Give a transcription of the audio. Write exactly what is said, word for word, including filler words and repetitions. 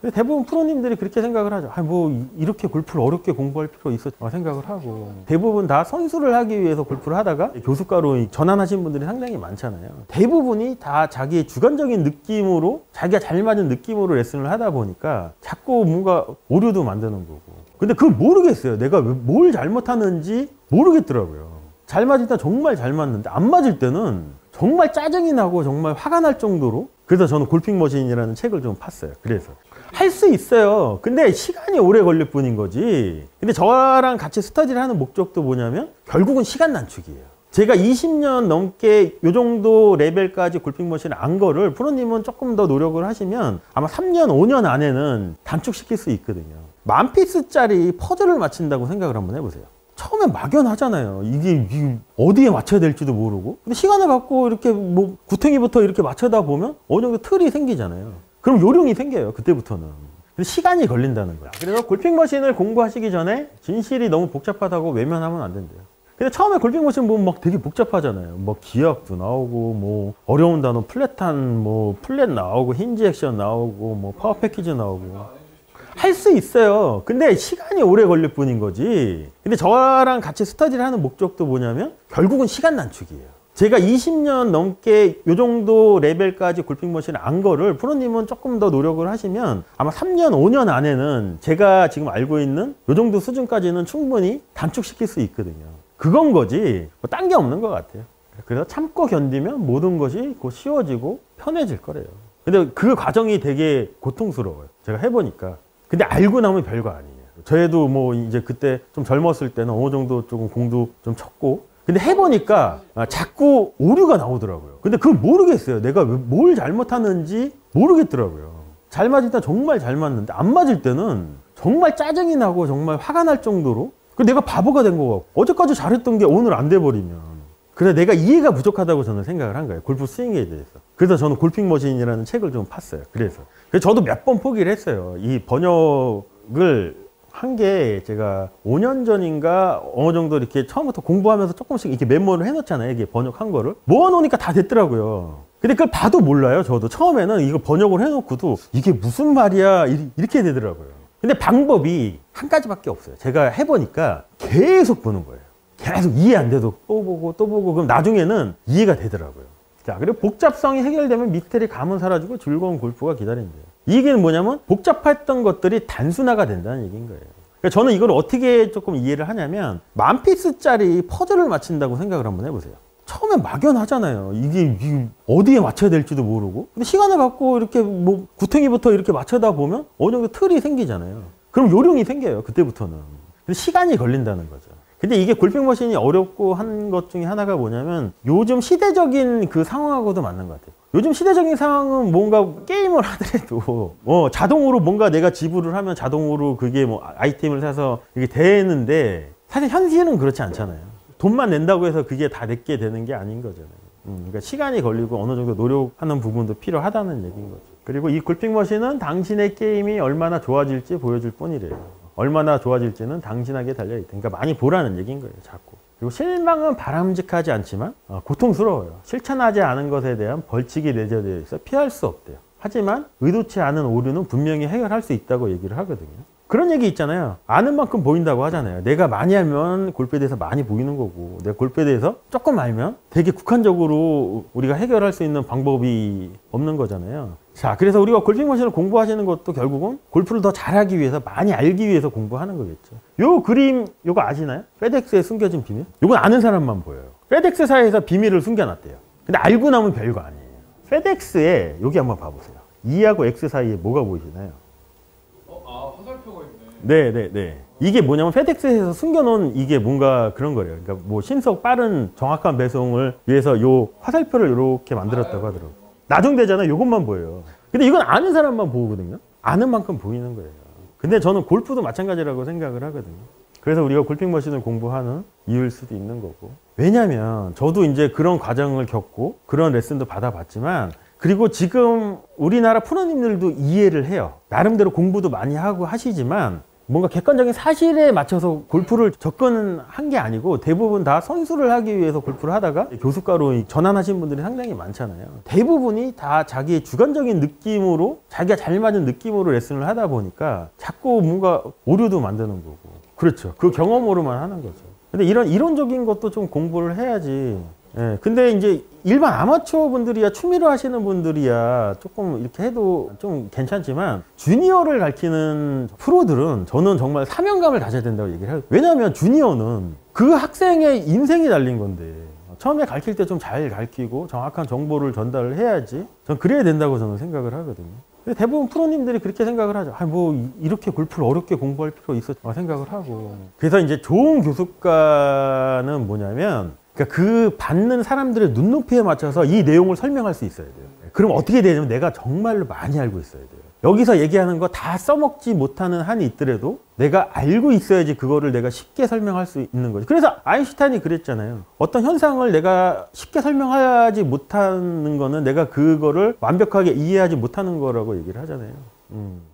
근데 대부분 프로님들이 그렇게 생각을 하죠. 아, 뭐 이렇게 골프를 어렵게 공부할 필요 있어 생각을 하고, 대부분 다 선수를 하기 위해서 골프를 하다가 교수과로 전환하신 분들이 상당히 많잖아요. 대부분이 다 자기의 주관적인 느낌으로, 자기가 잘 맞은 느낌으로 레슨을 하다 보니까 자꾸 뭔가 오류도 만드는 거고. 근데 그걸 모르겠어요. 내가 뭘 잘못하는지 모르겠더라고요. 잘 맞을 때 정말 잘 맞는데 안 맞을 때는 정말 짜증이 나고 정말 화가 날 정도로. 그래서 저는 골핑 머신이라는 책을 좀 팠어요. 그래서 할 수 있어요. 근데 시간이 오래 걸릴 뿐인 거지. 근데 저랑 같이 스터디를 하는 목적도 뭐냐면 결국은 시간 단축이에요. 제가 이십 년 넘게 이 정도 레벨까지 골핑 머신을 안 거를 프로님은 조금 더 노력을 하시면 아마 삼 년, 오 년 안에는 단축시킬 수 있거든요. 만 피스짜리 퍼즐을 맞춘다고 생각을 한번 해보세요. 처음엔 막연하잖아요. 이게, 이게 어디에 맞춰야 될지도 모르고. 근데 시간을 갖고 이렇게 뭐 구탱이부터 이렇게 맞춰다 보면 어느 정도 틀이 생기잖아요. 그럼 요령이 생겨요. 그때부터는. 근데 시간이 걸린다는 거야. 그래서 골핑 머신을 공부하시기 전에 진실이 너무 복잡하다고 외면하면 안 된대요. 근데 처음에 골핑 머신 보면 막 되게 복잡하잖아요. 뭐 기압도 나오고, 뭐 어려운 단어 플랫한 뭐 플랫 나오고, 힌지 액션 나오고, 뭐 파워 패키지 나오고. 할 수 있어요. 근데 시간이 오래 걸릴 뿐인 거지. 근데 저랑 같이 스터디를 하는 목적도 뭐냐면 결국은 시간 단축이에요. 제가 이십 년 넘게 이 정도 레벨까지 골핑 머신을 안 거를 프로님은 조금 더 노력을 하시면 아마 삼 년, 오 년 안에는 제가 지금 알고 있는 이 정도 수준까지는 충분히 단축시킬 수 있거든요. 그건 거지 뭐 딴 게 없는 것 같아요. 그래서 참고 견디면 모든 것이 곧 쉬워지고 편해질 거래요. 근데 그 과정이 되게 고통스러워요. 제가 해보니까. 근데 알고 나면 별거 아니에요. 저희도 뭐 이제 그때 좀 젊었을 때는 어느 정도 조금 공도 좀 쳤고, 근데 해보니까 자꾸 오류가 나오더라고요. 근데 그걸 모르겠어요. 내가 뭘 잘못하는지 모르겠더라고요. 잘 맞을 때 정말 잘 맞는데 안 맞을 때는 정말 짜증이 나고 정말 화가 날 정도로 내가 바보가 된 거 같고, 어제까지 잘했던 게 오늘 안 돼버리면. 그래서 내가 이해가 부족하다고 저는 생각을 한 거예요. 골프 스윙에 대해서. 그래서 저는 골핑 머신이라는 책을 좀 팠어요. 그래서. 그래서 저도 몇 번 포기를 했어요. 이 번역을 한 게 제가 오 년 전인가 어느 정도 이렇게 처음부터 공부하면서 조금씩 이렇게 메모를 해놓잖아요. 이게 번역한 거를. 모아놓으니까 다 됐더라고요. 근데 그걸 봐도 몰라요. 저도 처음에는 이거 번역을 해놓고도 이게 무슨 말이야 이렇게 되더라고요. 근데 방법이 한 가지밖에 없어요. 제가 해보니까 계속 보는 거예요. 계속 이해 안 돼도 또 보고 또 보고 그럼 나중에는 이해가 되더라고요. 자, 그리고 복잡성이 해결되면 미스터리 감은 사라지고 즐거운 골프가 기다린대요. 이 얘기는 뭐냐면 복잡했던 것들이 단순화가 된다는 얘기인 거예요. 그러니까 저는 이걸 어떻게 조금 이해를 하냐면 만 피스짜리 퍼즐을 맞춘다고 생각을 한번 해보세요. 처음엔 막연하잖아요. 이게, 이게 어디에 맞춰야 될지도 모르고. 근데 시간을 갖고 이렇게 뭐 구탱이부터 이렇게 맞춰다 보면 어느 정도 틀이 생기잖아요. 그럼 요령이 생겨요. 그때부터는. 근데 시간이 걸린다는 거죠. 근데 이게 골핑 머신이 어렵고 한 것 중에 하나가 뭐냐면 요즘 시대적인 그 상황하고도 맞는 것 같아요. 요즘 시대적인 상황은 뭔가 게임을 하더라도 어, 자동으로 뭔가 내가 지불을 하면 자동으로 그게 뭐 아이템을 사서 이게 되는데 사실 현실은 그렇지 않잖아요. 돈만 낸다고 해서 그게 다 내게 되는 게 아닌 거잖아요. 음, 그러니까 시간이 걸리고 어느 정도 노력하는 부분도 필요하다는 얘기인 거죠. 그리고 이 골핑 머신은 당신의 게임이 얼마나 좋아질지 보여줄 뿐이래요. 얼마나 좋아질지는 당신에게 달려있다. 그러니까 많이 보라는 얘기인 거예요. 자꾸. 그리고 실망은 바람직하지 않지만 어, 고통스러워요. 실천하지 않은 것에 대한 벌칙이 내재되어 있어 피할 수 없대요. 하지만 의도치 않은 오류는 분명히 해결할 수 있다고 얘기를 하거든요. 그런 얘기 있잖아요. 아는 만큼 보인다고 하잖아요. 내가 많이 알면 골프에 대해서 많이 보이는 거고, 내가 골프에 대해서 조금 알면 되게 국한적으로 우리가 해결할 수 있는 방법이 없는 거잖아요. 자, 그래서 우리가 골핑 머신을 공부하시는 것도 결국은 골프를 더 잘하기 위해서, 많이 알기 위해서 공부하는 거겠죠. 요 그림, 요거 아시나요? 페덱스에 숨겨진 비밀? 요건 아는 사람만 보여요. 페덱스사에서 비밀을 숨겨놨대요. 근데 알고 나면 별거 아니에요. 페덱스에 여기 한번 봐보세요. E하고 X 사이에 뭐가 보이시나요? 어, 아, 화살표가 있네. 네네네. 이게 뭐냐면 페덱스에서 숨겨놓은 이게 뭔가 그런 거예요. 그러니까 뭐 신속, 빠른, 정확한 배송을 위해서 요 화살표를 이렇게 만들었다고 하더라고요. 나중되잖아요. 요것만 보여요. 근데 이건 아는 사람만 보거든요. 아는 만큼 보이는 거예요. 근데 저는 골프도 마찬가지라고 생각을 하거든요. 그래서 우리가 골핑 머신을 공부하는 이유일 수도 있는 거고. 왜냐면 저도 이제 그런 과정을 겪고 그런 레슨도 받아봤지만, 그리고 지금 우리나라 프로님들도 이해를 해요. 나름대로 공부도 많이 하고 하시지만 뭔가 객관적인 사실에 맞춰서 골프를 접근한 게 아니고 대부분 다 선수를 하기 위해서 골프를 하다가 교수가로 전환하신 분들이 상당히 많잖아요. 대부분이 다 자기의 주관적인 느낌으로 자기가 잘 맞은 느낌으로 레슨을 하다 보니까 자꾸 뭔가 오류도 만드는 거고. 그렇죠. 그 경험으로만 하는 거죠. 근데 이런 이론적인 것도 좀 공부를 해야지. 예, 근데 이제 일반 아마추어 분들이야, 취미로 하시는 분들이야 조금 이렇게 해도 좀 괜찮지만 주니어를 가르치는 프로들은 저는 정말 사명감을 가져야 된다고 얘기를 해요. 왜냐하면 주니어는 그 학생의 인생이 달린 건데 처음에 가르칠 때 좀 잘 가르치고 정확한 정보를 전달을 해야지 전 그래야 된다고 저는 생각을 하거든요. 근데 대부분 프로님들이 그렇게 생각을 하죠. 아, 뭐 이렇게 골프를 어렵게 공부할 필요 있어 생각을 하고. 그래서 이제 좋은 교수과는 뭐냐면 그러니까 그 받는 사람들의 눈높이에 맞춰서 이 내용을 설명할 수 있어야 돼요. 그럼 어떻게 되냐면 내가 정말로 많이 알고 있어야 돼요. 여기서 얘기하는 거 다 써먹지 못하는 한이 있더라도 내가 알고 있어야지 그거를 내가 쉽게 설명할 수 있는 거죠. 그래서 아인슈타인이 그랬잖아요. 어떤 현상을 내가 쉽게 설명하지 못하는 거는 내가 그거를 완벽하게 이해하지 못하는 거라고 얘기를 하잖아요. 음.